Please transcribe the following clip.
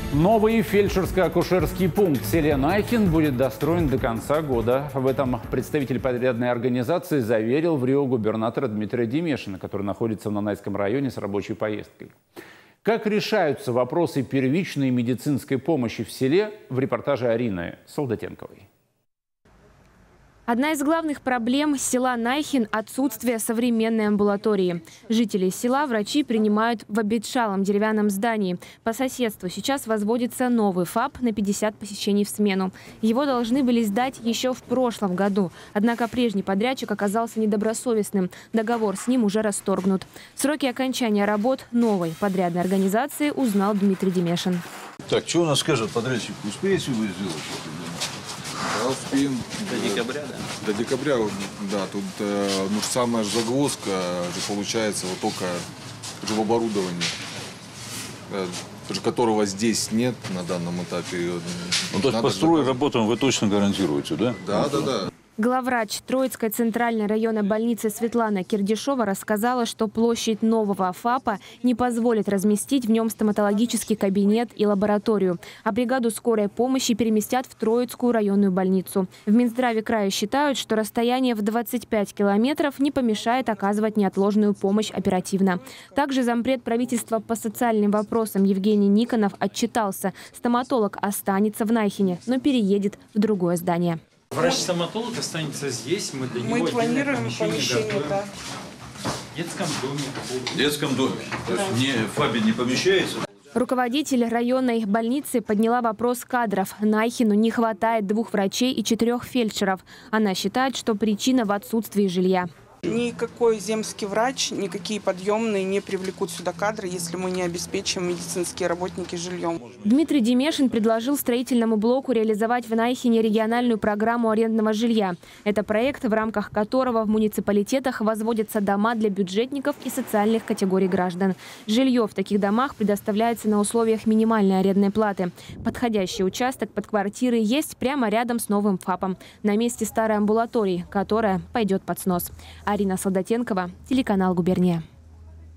Новый фельдшерско-акушерский пункт в селе Найхин будет достроен до конца года. В этом представитель подрядной организации заверил в Рио губернатора Дмитрия Демешина, который находится в Нанайском районе с рабочей поездкой. Как решаются вопросы первичной медицинской помощи в селе, в репортаже Арины Солдатенковой. Одна из главных проблем села Найхин – отсутствие современной амбулатории. Жители села врачи принимают в обветшалом деревянном здании. По соседству сейчас возводится новый ФАП на 50 посещений в смену. Его должны были сдать еще в прошлом году. Однако прежний подрядчик оказался недобросовестным. Договор с ним уже расторгнут. Сроки окончания работ новой подрядной организации узнал Дмитрий Демешин. Так, что у нас скажет подрядчик? Успеете вы сделать? Да, успеем. До декабря, да? До декабря, да. Тут самая загвоздка же получается вот только в оборудовании, которого здесь нет на данном этапе. Ну, то есть по стройработам вы точно гарантируете, да? Да. Главврач Троицкой центральной районной больницы Светлана Кирдишова рассказала, что площадь нового ФАПа не позволит разместить в нем стоматологический кабинет и лабораторию, а бригаду скорой помощи переместят в Троицкую районную больницу. В Минздраве края считают, что расстояние в 25 километров не помешает оказывать неотложную помощь оперативно. Также зампред правительства по социальным вопросам Евгений Никонов отчитался. Стоматолог останется в Найхине, но переедет в другое здание. Врач-стоматолог останется здесь. Мы для него планируем помещение, да. В детском доме. В детском доме. То есть в ФАБе не помещается? Руководитель районной больницы подняла вопрос кадров. Найхину не хватает 2 врачей и 4 фельдшеров. Она считает, что причина в отсутствии жилья. Никакой земский врач, никакие подъемные не привлекут сюда кадры, если мы не обеспечим медицинские работники жильем. Дмитрий Демешин предложил строительному блоку реализовать в Найхине региональную программу арендного жилья. Это проект, в рамках которого в муниципалитетах возводятся дома для бюджетников и социальных категорий граждан. Жилье в таких домах предоставляется на условиях минимальной арендной платы. Подходящий участок под квартиры есть прямо рядом с новым ФАПом, на месте старой амбулатории, которая пойдет под снос. Арина Солдатенкова, телеканал «Губерния».